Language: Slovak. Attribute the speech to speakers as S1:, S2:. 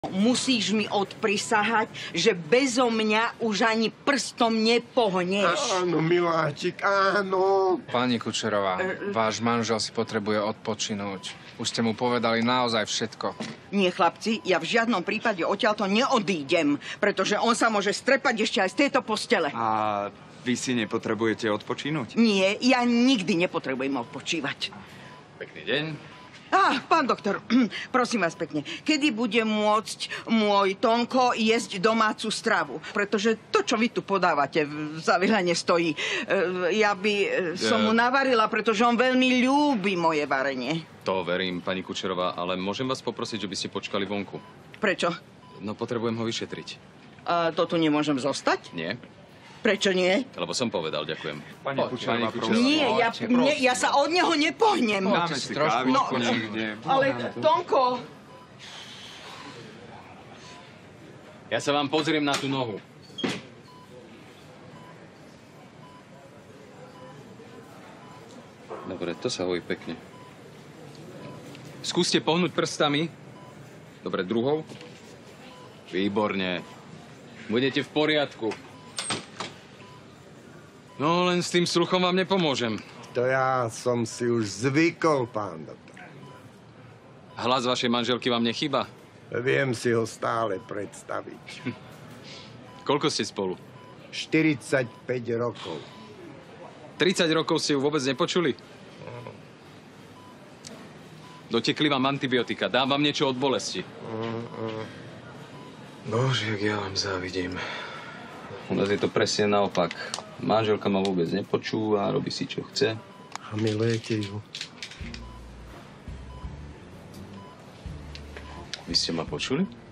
S1: Musíš mi odprisahať, že bezo mňa už ani prstom nepohneš.
S2: Áno, miláčik, áno.
S3: Pani Kučerová, váš manžel si potrebuje odpočinúť. Už ste mu povedali naozaj všetko.
S1: Nie, chlapci, ja v žiadnom prípade odtiaľto neodídem, pretože on sa môže strepať ešte aj z tejto postele.
S4: A vy si nepotrebujete odpočinúť?
S1: Nie, ja nikdy nepotrebujem odpočívať.
S5: Pekný deň.
S1: Pán doktor, prosím vás pekne, kedy bude môcť môj Tonko jesť domácu stravu? Pretože to, čo vy tu podávate, za veľa nestojí. Ja by som mu navarila, pretože on veľmi ľúbi moje varenie.
S5: To verím, pani Kučerová, ale môžem vás poprosiť, že by ste počkali vonku?
S1: Prečo?
S5: No, potrebujem ho vyšetriť.
S1: To tu nemôžem zostať?
S5: Nie?
S1: Prečo nie?
S5: Lebo som povedal, ďakujem.
S4: Pani Kučerová, prosím.
S1: Nie, ja sa od neho nepohnem.
S4: Dáme si kávičku niekde.
S1: Ale Tonko...
S5: Ja sa vám pozriem na tú nohu. Dobre, to sa hojí pekne. Skúste pohnúť prstami. Dobre, druhou. Výborne. Budete v poriadku. No, len s tým sluchom vám nepomôžem.
S2: To ja som si už zvykol, pán doktor.
S5: Hlas vašej manželky vám nechýba?
S2: Viem si ho stále predstaviť.
S5: Koľko ste spolu?
S2: 45 rokov.
S5: 30 rokov ste ju vôbec nepočuli? Dotekli vám antibiotika. Dám vám niečo od bolesti. Bože, jak ja vám závidím. U nás je to presne naopak. Manželka ma vôbec nepočúva, robí si, čo chce.
S2: A milujete ju.
S5: Vy ste ma počuli?